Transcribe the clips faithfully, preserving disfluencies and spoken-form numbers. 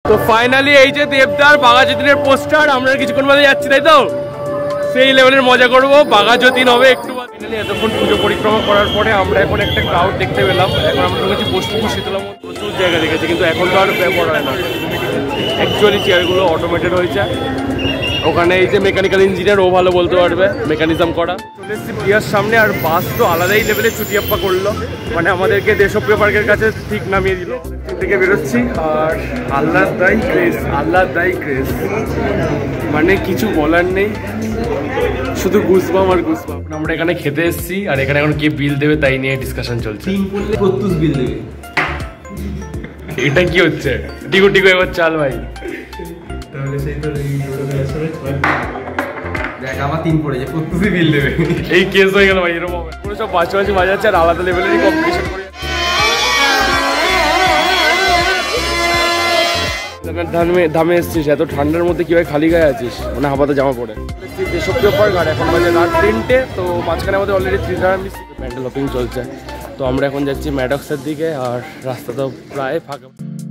তো ফাইনালি এই যে দেবদার বাঘাযতীনের পোস্টার, আমরা কিছুক্ষণ বাদে যাচ্ছি, তাই তো সেই লেভেলের মজা করবো। বাঘাযতীন হবে একটু ফাইনালি। এতক্ষণ পুজো পরিক্রমা করার পরে আমরা এখন একটা ক্রাউড দেখতে পেলাম। এখন আমরা ঢুকেছি বোসপুকুর শীতলা মন্দির। প্রচুর জায়গা দেখেছি, কিন্তু এখন তো আর ব্যাপার হয় না। অ্যাকচুয়ালি চেয়ারগুলো অটোমেটেড হয়েছে। ওখানে এই যে মেকানিক্যাল ইঞ্জিনিয়ার, ও ভালো বলতে পারবে মেকানিজম করা। চলে এসেছি প্রিয়ার সামনে, আর বাস তো আলাদাই লেভেলে চুটিয়াপ্পা করলো, মানে আমাদেরকে দেশপ্রিয় পার্কের কাছে ঠিক নামিয়ে দিল। থেকে বেরোচ্ছি আর আল্লাহ দাই ক্রেজ, আল্লাহ দাই ক্রেজ, মানে কিছু বলার নেই, শুধু গুসবাম আর গুসবাম। আমরা এখানে খেতে এসেছি, আর এখানে এখন কে বিল দেবে তাই নিয়ে ডিসকাশন চলছে। প্রত্যুষ বিল দেবে, এটা কি হচ্ছে? টিকু টিকু এবার চাল ভাই। তাহলে সেই তো দেখ আমার তিন পড়ে যায়, প্রত্যুষই বিল দেবে। এই কেস হয়ে গেল ভাই, এরকম পুরো সব বাচ্চা বাচ্চা বাজাচ্ছে আর আলাদা লেভেলেরই কম্পিটিশন করে। ধামে ধামে এসছিস, এত ঠান্ডার মধ্যে কিভাবে খালি গায়ে আছিস, মানে হাওয়াতে জামা পড়ে। দেশপ্রিয় পার্ক, আর এখন বাজে রাত তিনটে। তো মাঝখানে আমাদের already Tridhara miss pandal hopping চলছে। তো আমরা এখন যাচ্ছি ম্যাডক্সের দিকে, আর রাস্তা তো প্রায় ফাঁকা।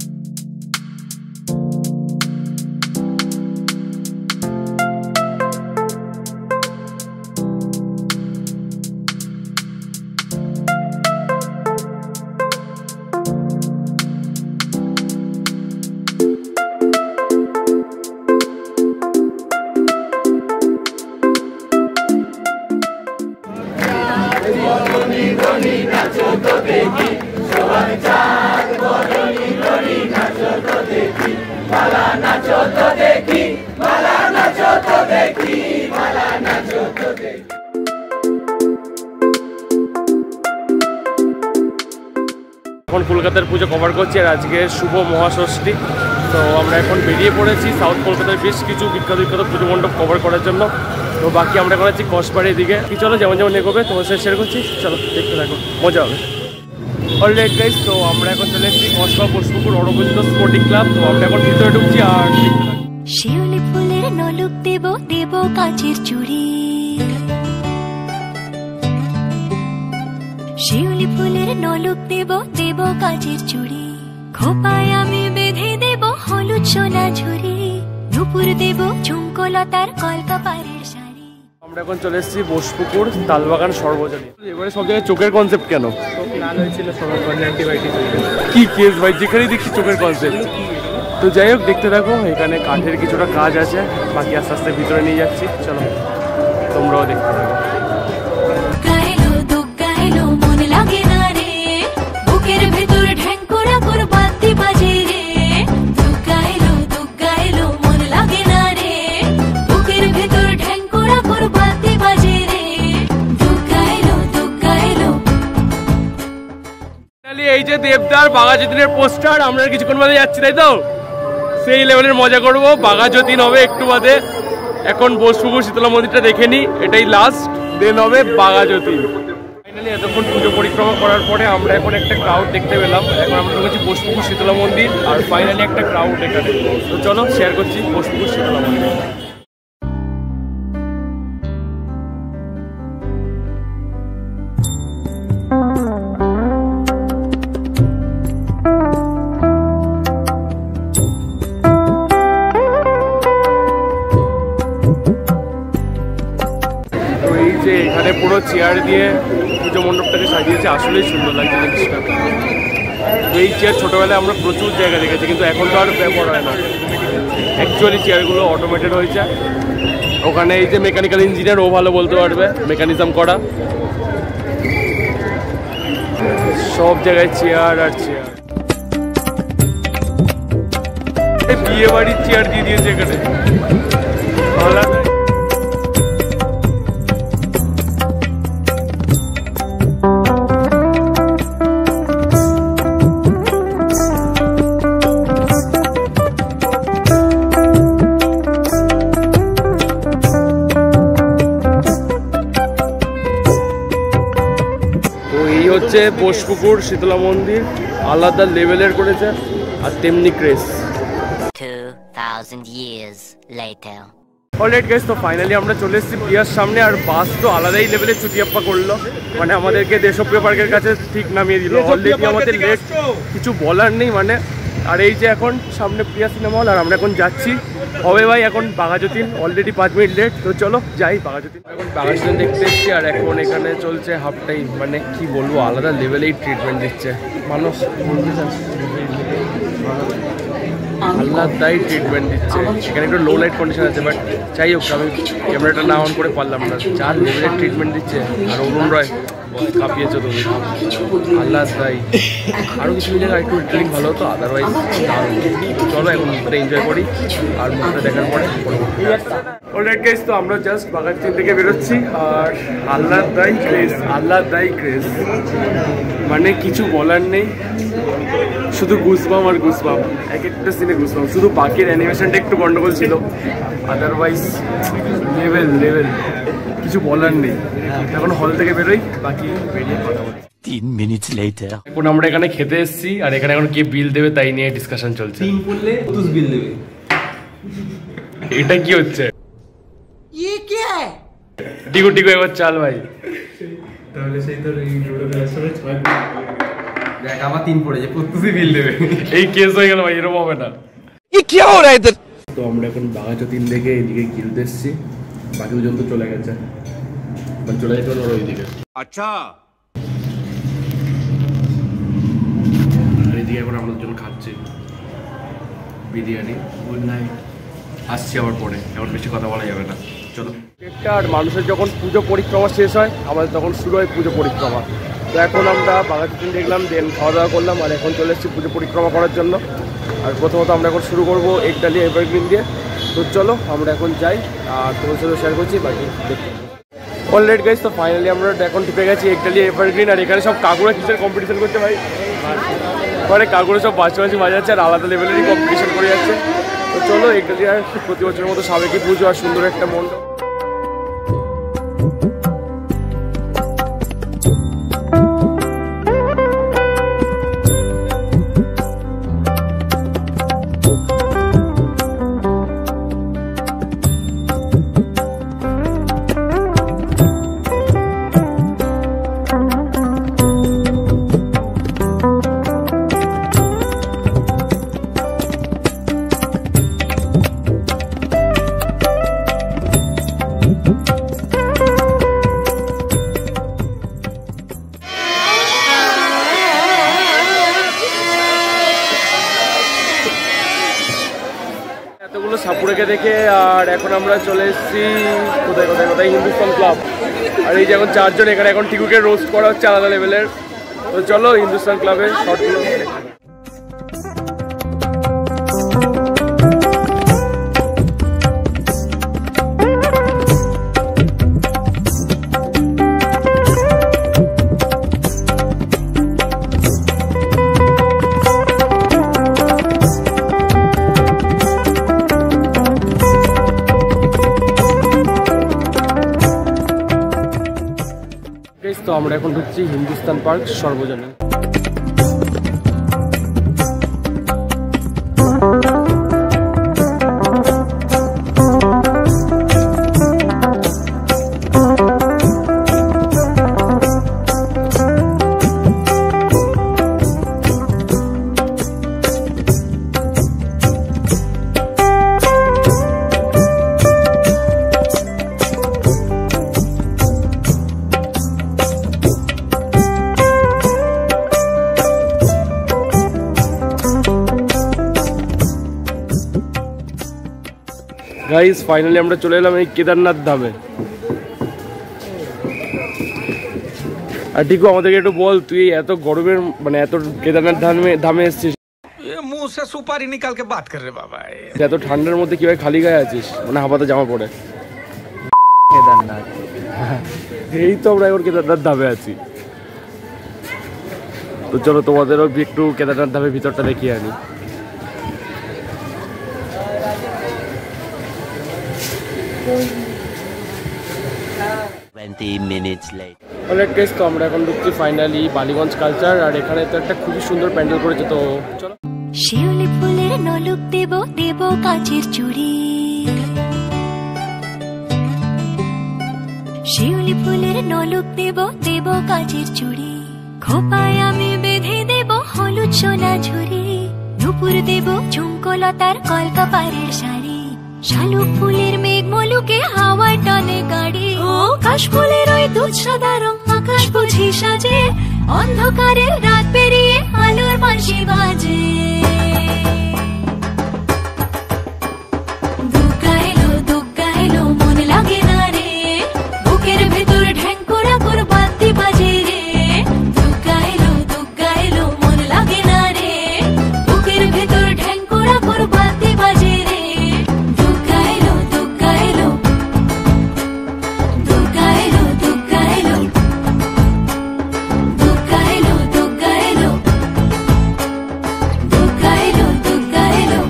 এখন কলকাতার পুজো কভার করছি, আর আজকে শুভ মহাষষ্ঠী। তো আমরা এখন বেরিয়ে পড়েছি সাউথ কলকাতার বেশ কিছু বিখ্যাত বিখ্যাত পুজো মণ্ডপ কভার করার জন্য। তো বাকি আমরা করাচ্ছি কসবাড়ির দিকে। কি চলো যেমন যেমন এগোবে তোমার সাথে শেয়ার করছি, চলো দেখতে থাকো, মজা হবে। অলরাইট গাইস, তো আমরা এখন চলে এসেছি কসবা বোসপুকুর অরবিন্দ স্পোর্টিং ক্লাব। তো আমরা এখন ভিতরে ঢুকছি আর দেখতে থাকো। শিউলি ফুলের নলুক দেব দেব কাচের চুড়ি, শিউলি ফুলের নলুক দেব দেব কাচের চুড়ি, খোপায় আমি বেঁধে দেব হলুদ সোনা ঝুড়ি, নুপুর দেব ঝুমকোলতার কলকাপাড়ের শাড়ি। আমরা এখন চলে এসেছি বোসপুকুর তালবাগান সর্বজনীন। এবারে সব জায়গায় চোখের কনসেপ্ট কেন? লাল হয়েছিল সর্বজনীন অ্যান্টিবায়োটিক। কি কেস ভাই, যেখানেই দেখছি চোখের কনসেপ্ট। তো যাই হোক দেখতে থাকো, এখানে কাঠের কিছুটা কাজ আছে, বাকি আস্তে আস্তে ভিতরে নিয়ে যাচ্ছি, চলো তোমরাও দেখতে থাকো। এই যে দেবদার বাঘাযতীনের পোস্টার, আমরা কিছুক্ষণ বাদে যাচ্ছি, তাই তো সেই লেভেলের মজা করবো। বাঘাযতীন হবে একটু বাদে। এখন বোসপুকুর শীতলা মন্দিরটা দেখে নি, এটাই লাস্ট, দেন হবে বাঘাযতীন। ফাইনালি এতক্ষণ পুজো পরিক্রমা করার পরে আমরা এখন একটা ক্রাউড দেখতে পেলাম। এখন আমরা ঢুকেছি বোসপুকুর শীতলা মন্দির, আর ফাইনালি একটা ক্রাউড এখানে। তো চলো শেয়ার করছি বোসপুকুর শীতলা মন্দির। এখানে পুরো চেয়ার দিয়ে পুজো মণ্ডপটাকে সাজিয়েছে, আসলেই সুন্দর লাগছে জিনিসটা। এই চেয়ার ছোটোবেলায় আমরা প্রচুর জায়গা দেখেছি, কিন্তু এখন তো আর ব্যবহার হয় না। অ্যাকচুয়ালি চেয়ারগুলো অটোমেটেড হয়েছে। ওখানে এই যে মেকানিক্যাল ইঞ্জিনিয়ার, ও ভালো বলতে পারবে মেকানিজম করা। সব জায়গায় চেয়ার আর চেয়ার, বিয়ে বাড়ির চেয়ার দিয়ে দিয়েছে এখানে, ভালো। হচ্ছে বোসপুকুর শীতলা মন্দির, আলাদা লেভেলের করেছে, আর তেমনি ক্রেজ। অলরাইট গাইস, তো ফাইনালি আমরা চলে এসেছি প্রিয়ার সামনে, আর বাস তো আলাদাই লেভেলে চুটিয়াপ্পা করলো, মানে আমাদেরকে দেশপ্রিয় পার্কের কাছে ঠিক নামিয়ে দিল। অলরেডি আমাদের লেট, কিছু বলার নেই, মানে আর এই যে এখন সামনে প্রিয়া সিনেমা হল, আর আমরা এখন যাচ্ছি হবে ভাই এখন বাঘাযতীন। অলরেডি পাঁচ মিনিট লেট, তো চলো যাই বাঘাযতীন। এখন বাঘাযতীন দেখতে এসছি, আর এখন এখানে চলছে হাফ টাইম। মানে কি বলবো, আলাদা লেভেলেই ট্রিটমেন্ট দিচ্ছে মানুষ, আল্লাহদাই ট্রিটমেন্ট দিচ্ছে। এখানে একটু লো লাইট কন্ডিশন আছে, বাট যাই হোক আমি ক্যামেরাটা না অন করে পারলাম না। চার লেভেলের ট্রিটমেন্ট দিচ্ছে। আর অরুণ রয় কাঁপিয়েছো তুমি, আল্লাহদাই। আরও কিছু মিলে একটু ট্রিটমেন্ট ভালো হতো, আদারওয়াইজ চলো এখন মুখটা এনজয় করি, আর মুখটা দেখার পরে অলরাইট গাইস, তো আমরা জাস্ট বাঘাযতীন থেকে বেরোচ্ছি। আর আল্লাহদাই ক্রেজ, আল্লাহদাই ক্রেজ, মানে কিছু বলার নেই, শুধু গুসবাম আর গুসবাম, এক একটা সিনে গুসবাম। শুধু বাকির অ্যানিমেশনটা একটু গন্ডগোল ছিল, আদারওয়াইজ লেভেল লেভেল, কিছু বলার নেই। এখন হল থেকে বেরোই, বাকি বেরিয়ে কথা বলি। তিন মিনিট লেটার এখন আমরা এখানে খেতে এসেছি, আর এখানে এখন কে বিল দেবে তাই নিয়ে ডিসকাশন চলছে। তিন পড়লে পঁতুশ বিল দেবে। এটা কি হচ্ছে? টিকু টিকু এবার চাল ভাই, তাহলে সেই তো দেখ আমার তিন পড়ে যে পঁতুশই বিল দেবে। এই কেস হয়ে গেল ভাই, এরকম হবে না। তো আমরা এখন বাঘাযতীন থেকে এইদিকে গিলতে এসেছি, বাকি দুজন তো চলে গেছে, চলে যেতে হলো ওইদিকে। আচ্ছা, আর এইদিকে এখন আমরা দুজন খাচ্ছি বিরিয়ানি। গুড নাইট, আসছি আবার পরে, এখন বেশি কথা বলা যাবে না, চলো। আর মানুষের যখন পুজো পরিক্রমা শেষ হয়, আমাদের তখন শুরু হয় পুজো পরিক্রমা। তো এখন আমরা বাঘাযতীন দেখলাম, দেন খাওয়া দাওয়া করলাম, আর এখন চলে এসেছি পুজো পরিক্রমা করার জন্য। আর প্রথমত আমরা এখন শুরু করবো এক ডালিয়া এভারগ্রিন দিয়ে। তো চলো আমরা এখন যাই, আর তোমার সাথে শেয়ার করছি বাকি দেখতে। অলরেডি গাইস, তো ফাইনালি আমরা এখন ঢুকে গেছি এক ডালিয়া এভারগ্রিন। আর এখানে সব কাকুরা কিসের কম্পিটিশন করছে ভাই, মানে কাকুরা সব বাঁচি বাঁচি বাজাচ্ছে, আর আলাদা লেভেলেরই কম্পিটিশন করে যাচ্ছে। তো চলো এক ডালিয়ার প্রতি বছরের মতো সাবেকি পুজো, আর সুন্দর একটা মণ্ডপ। এতগুলো সাপুরেকে দেখে, আর এখন আমরা চলে এসেছি কোথায় কোথায় কোথায় হিন্দুস্তান ক্লাব। আর এই যে এখন চারজন, এখানে এখন টিকুকে রোস্ট করা হচ্ছে আলাদা লেভেলের। তো চলো হিন্দুস্তান ক্লাবে শর্টগুলো। তো আমরা এখন ঢুকছি Hindustan park Sarbojanin. Guys finally আমরা চলে এলাম এই কেদারনাথ ধামে। আর টিকু আমাদেরকে একটু বল, তুই এত গরমের মানে এত কেদারনাথ ধামে ধামে এসেছিস, মুখ সে সুপারি নিকাল কে বাত কর রে বাবা, এত ঠান্ডার মধ্যে কিভাবে খালি গায়ে আছিস, মানে হাফাতে জামা পরে? কেদারনাথ, এই তো আমরা এখন কেদারনাথ ধামে আছি। তো চলো তোমাদেরও একটু কেদারনাথ ধামের ভিতরটা দেখিয়ে আনি। twenty minutes later. Already guys, তো আমরা এখন ঢুকছি ফাইনালি বালিগঞ্জ কালচার। আর এখানে তো একটা খুবই সুন্দর প্যান্ডেল করেছে, তো চলো। শিউলি ফুলের নলুক দেব দেব কাচের চুড়ি, শিউলি ফুলের নলুক দেব দেব কাচের চুড়ি, খোপায় আমি বেঁধে দেব হলুদ সোনা ঝুড়ি, নুপুর দেব ঝুমকোলতার কলকাপাড়ের শাড়ি, শালুক ফুলের মেঘ মলুকে হাওয়ায় টানে গাড়ি। ও কাশফুলের ওই দুধ সাদা রং আকাশ বুঝি সাজে, অন্ধকারের রাত পেরিয়ে আলোর বাঁশি বাজে। দুগ্গা এলো দুগ্গা এলো মন লাগে না রে, বুকের ভেতর ঢ্যাঙ্কুরা করে বাতি বাজে রে। দুগ্গা এলো দুগ্গা এলো মন লাগে না রে, বুকের ভেতর ঢ্যাঙ্কুরা করে বাতি বাজে রে। দুগ্গা এলো দুগ্গা এলো দুগ্গা এলো দুগ্গা এলো দুগ্গা এলো দুগ্গা এলো দুগ্গা এলো দুগ্গা এলো।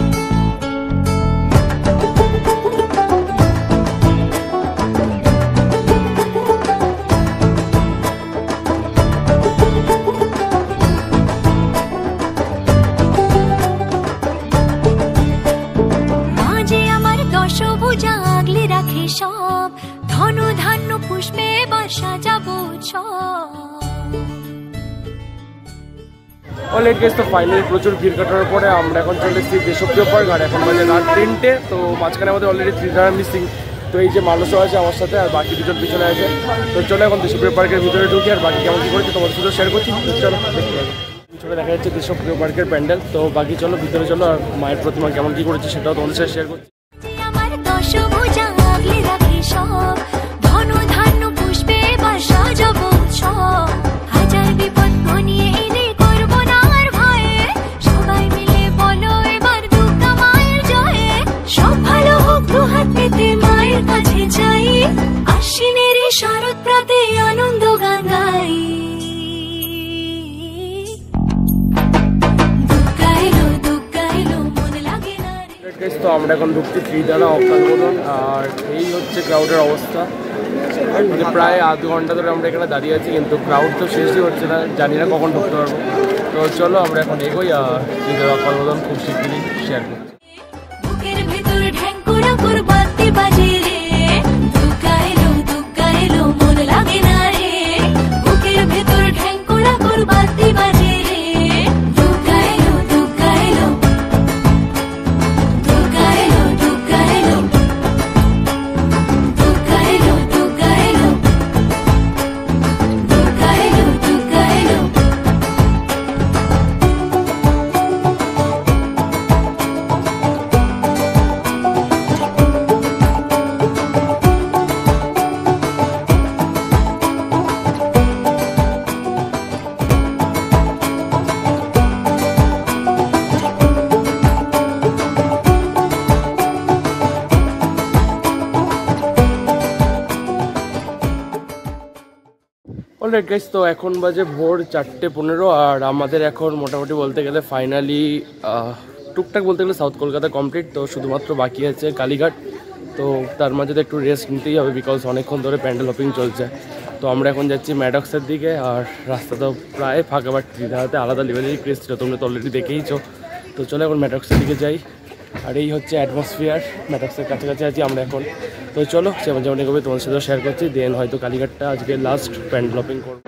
মাঝে আমার দশভুজা আগলে রাখে সব, ধন ধান্য পুষ্পে এবার সাজাবো সব। অলরেডি গেস তো ফাইনালি প্রচুর ভিড় কাটার পরে আমরা এখন চলে এসেছি দেশপ্রিয় পার্ক, আর এখন বাজে রাত তিনটে। তো মাঝখানে আমাদের অলরেডি থ্রি ধারা মিসিং, তো এই যে মানুষও আছে আমার সাথে আর বাকি দুজন পিছনে আছে। তো চলো এখন দেশপ্রিয় পার্কের ভিতরে ঢুকি, আর বাকি কেমন কী করেছি তোমাদের সাথে শেয়ার করছি। তো চলো দেখতে পাবো। পিছনে দেখা যাচ্ছে দেশপ্রিয় পার্কের প্যান্ডেল। তো বাকি চলো ভিতরে চলো, আর মায়ের প্রতিমা কেমন কী করেছে সেটাও তোমাদের সাথে শেয়ার করছি। আমার দশভুজা আগলে রাখে সব, ধন ধান্য পুষ্পে এবার সাজাবো সব। হাজার বিপদ ঘনিয়ে এলে করবো না আর ভয়ে, সবাই মিলে বলো এবার দুর্গা মায়ের জয়ে। সব ভালো হোক দুহাত পেতে মায়ের কাছে যাই, আশ্বিনের এই শরৎ প্রাতে আনন্দ গান গাই। দুর্গা এলো দুর্গা এলো মন লাগে না রে। তো আমরা এখন ঢুকছি থ্রি ধারা অকাল বোধন, আর এই হচ্ছে ক্রাউডের অবস্থা। মানে প্রায় আধ ঘন্টা ধরে আমরা এখানে দাঁড়িয়ে আছি, কিন্তু ক্রাউড তো শেষই হচ্ছে না, জানি না কখন ঢুকতে পারবো। তো চলো আমরা এখন এগোই, আর থ্রি ধারা অকাল বোধন খুব শিগগিরই শেয়ার করছি। বুকের ভেতর ঢ্যাঙ্কুরা করে বাতি বাজে রে। দুগ্গা এলো দুগ্গা এলো মন লাগে না রে, বুকের ভেতর ঢ্যাঙ্কুরা করে বাতি বাজে রে। দুগ্গা এলো দুগ্গা এলো দুগ্গা এলো দুগ্গা এলো দুগ্গা এলো দুগ্গা এলো দুগ্গা এলো দুগ্গা এলো। অলরেডি গাইস, তো এখন বাজে ভোর চারটে পনেরো, আর আমাদের এখন মোটামুটি বলতে গেলে ফাইনালি টুকটাক বলতে গেলে সাউথ কলকাতা কমপ্লিট। তো শুধুমাত্র বাকি আছে কালীঘাট। তো তার মাঝে তো একটু রেস্ট নিতেই হবে, বিকজ অনেকক্ষণ ধরে প্যান্ডেল হপিং চলছে। তো আমরা এখন যাচ্ছি ম্যাডক্সের দিকে, আর রাস্তা তো প্রায় ফাঁকা, বাট দীঘাতে আলাদা লেভেলেরই ক্রেজ ছিল, তোমরা তো অলরেডি দেখেইছো। তো চলো এখন ম্যাডক্সের দিকে যাই, আর এই হচ্ছে অ্যাটমসফিয়ার। ম্যাডক্সের কাছাকাছি আছি আমরা এখন। তো চলো যেমন যেমন এগোবে তোমার সাথে শেয়ার করছি, দেন হয়তো কালীঘাটটা আজকে লাস্ট প্যান্ডেল হপিং করবো।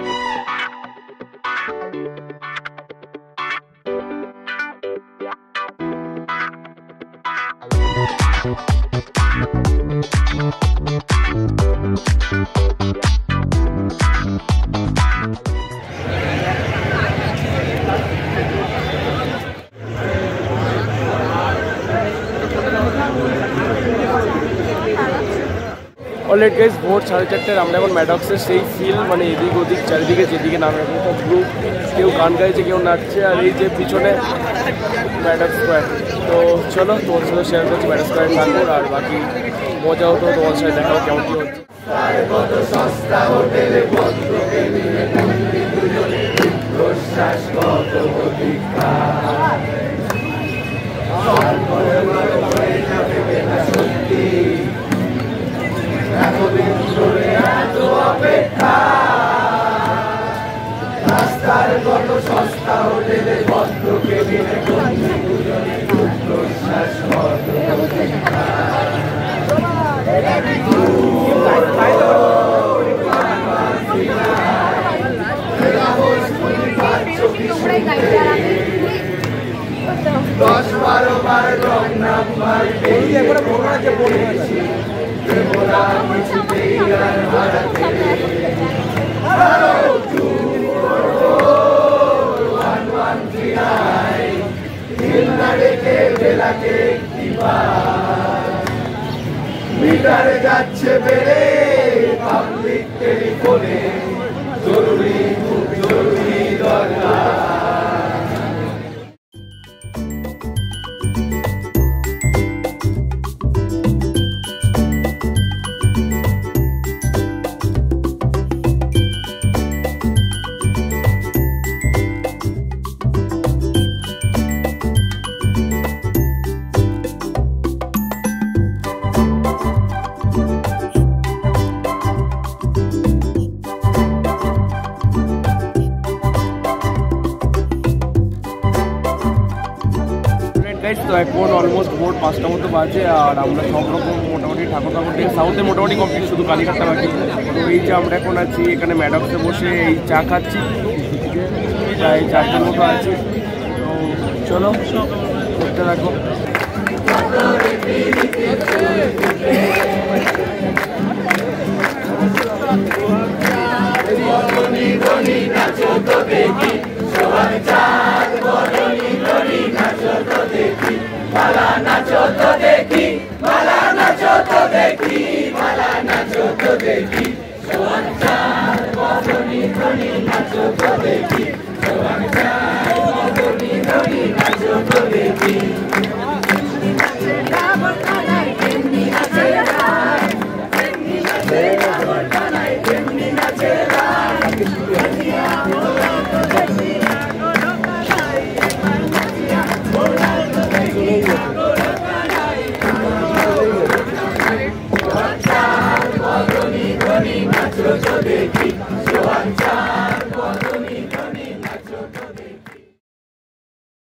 অলরেডি গাইস ভোর সাড়ে চারটের আমরা এখন ম্যাডক্সের সেই ফিল, মানে এদিক ওদিক চারিদিকে যেদিকে নাম রাখবো সব গ্রুপ, কেউ গান গাইছে কেউ নাচছে, আর এই যে পিছনে ম্যাডক্স স্কোয়ার। তো চলো তোমার সাথে শেয়ার করছি ম্যাডক্স স্কোয়ার ঠাকুর, আর বাকি মজা হতো তোমার সাথে দেখাও কেমন কী হচ্ছে। মিটারে যাচ্ছে বেড়ে পাবলিক টেলিফোনে জরুরি খুব জরুরি দরকার। তো এখন অলমোস্ট ভোর পাঁচটা মতো বাজে আর আমরা সব রকম মোটামুটি ঠাকুর ঠাকুর থেকে সাউথে মোটামুটি কমপ্লিট, শুধু কালীঘাটটা বাকি। তো এই যে আমরা এখন আছি এখানে ম্যাডক্সে বসে এই চা খাচ্ছি, প্রায় চারটার মতো আছি। তো চলো দেখতে থাকো। মালা নাচো তো দেখি, মালা নাচো তো দেখি, মালা নাচো তো দেখি, সোহাগ চাঁদ বদনি ধনি নাচো তো দেখি, সোহাগ চাঁদ বদনি ধনি নাচো তো দেখি। Sohaag Chaand